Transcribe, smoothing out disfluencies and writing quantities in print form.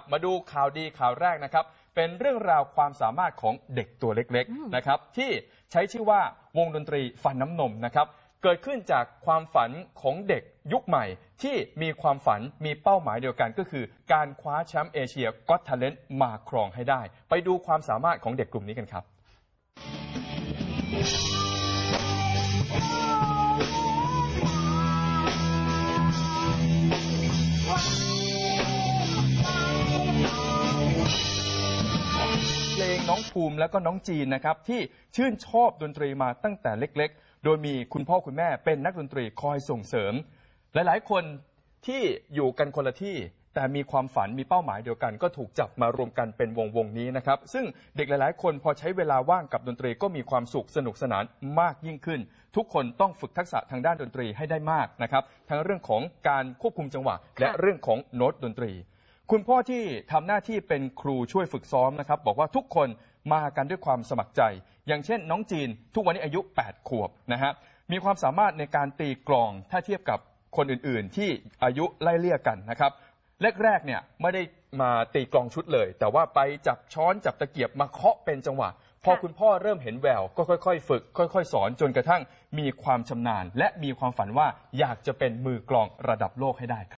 มาดูข่าวดีข่าวแรกนะครับเป็นเรื่องราวความสามารถของเด็กตัวเล็กๆนะครับที่ใช้ชื่อว่าวงดนตรีฟันน้ำนมนะครับเกิดขึ้นจากความฝันของเด็กยุคใหม่ที่มีความฝันมีเป้าหมายเดียวกันก็คือการคว้าแชมป์เอเชียก็อต Talent มาครองให้ได้ไปดูความสามารถของเด็กกลุ่มนี้กันครับเพลงน้องภูมิและก็น้องจีนนะครับที่ชื่นชอบดนตรีมาตั้งแต่เล็กๆโดยมีคุณพ่อคุณแม่เป็นนักดนตรีคอยส่งเสริมหลายๆคนที่อยู่กันคนละที่แต่มีความฝันมีเป้าหมายเดียวกันก็ถูกจับมารวมกันเป็นวงนี้นะครับซึ่งเด็กหลายๆคนพอใช้เวลาว่างกับดนตรีก็มีความสุขสนุกสนานมากยิ่งขึ้นทุกคนต้องฝึกทักษะทางด้านดนตรีให้ได้มากนะครับทั้งเรื่องของการควบคุมจังหวะและเรื่องของโน้ตดนตรีคุณพ่อที่ทำหน้าที่เป็นครูช่วยฝึกซ้อมนะครับบอกว่าทุกคนมากันด้วยความสมัครใจอย่างเช่นน้องจีนทุกวันนี้อายุ8ขวบนะฮะมีความสามารถในการตีกลองถ้าเทียบกับคนอื่นๆที่อายุไล่เลี่ยกันนะครับแรกๆเนี่ยไม่ได้มาตีกลองชุดเลยแต่ว่าไปจับช้อนจับตะเกียบมาเคาะเป็นจังหวะพอคุณพ่อเริ่มเห็นแววก็ค่อยๆฝึกค่อยๆสอนจนกระทั่งมีความชำนาญและมีความฝันว่าอยากจะเป็นมือกลองระดับโลกให้ได้